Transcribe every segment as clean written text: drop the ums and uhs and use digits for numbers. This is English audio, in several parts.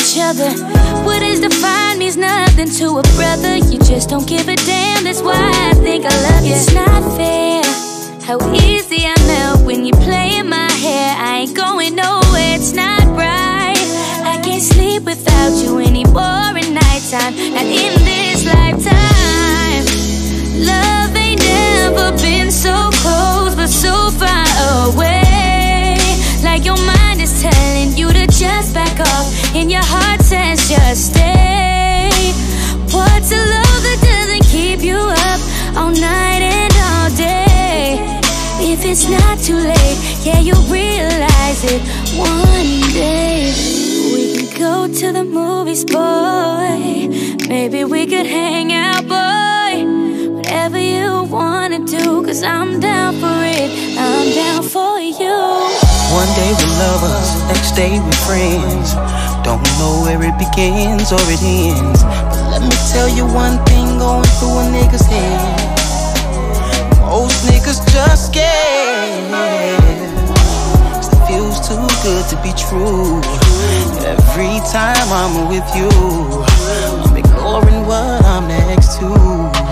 each other. What is defined means nothing to a brother. You just don't give a damn, that's why I think I love you. It's not fair how easy I melt when you play in my hair. I ain't going nowhere, it's not right. I can't sleep without you anymore at nighttime, and in this lifetime. Love ain't never been so close, but so far away. Like your mind is telling you to just back off, and your heart says just stay. What's a love that doesn't keep you up all night and all day? If it's not too late, yeah, you'll realize it one day. We can go to the movies, boy. Maybe we could hang out, boy. Whatever you wanna do, cause I'm down for it, I'm down for you. One day we're lovers, next day we're friends. Don't know where it begins or it ends, but let me tell you one thing going through a nigga's head. Most niggas just scared, 'cause it feels too good to be true. Every time I'm with you, I'm ignoring what I'm next to.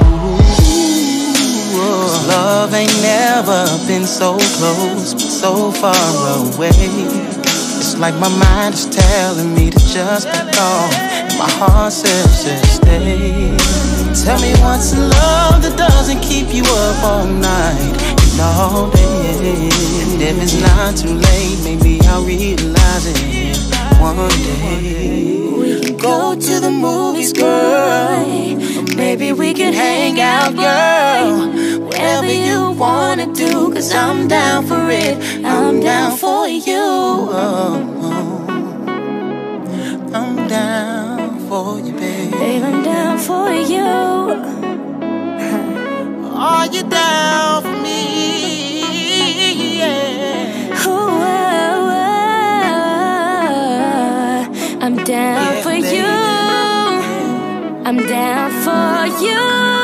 'Cause love ain't never been so close, but so far away. It's like my mind is telling me to just back off, and my heart says just stay. Tell me what's in love that doesn't keep you up all night and all day. And if it's not too late, maybe I'll realize it one day. We can go to the movies, girl. Maybe we can hang out, girl. Whatever you wanna do, cause I'm down for it, I'm down for you. I'm down for you, babe. Babe, I'm down for you. Are you down for me? Yeah. Ooh, I'm down for you. I'm down for you.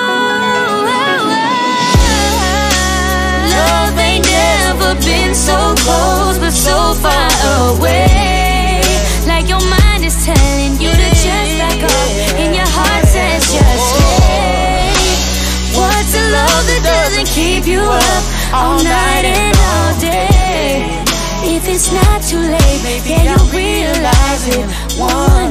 Love ain't never been so close, but so far away. Like your mind is telling you to just back off, and your heart says just stay. What's a love that doesn't keep you up all night and all day? If it's not too late, yeah, you'll realize it one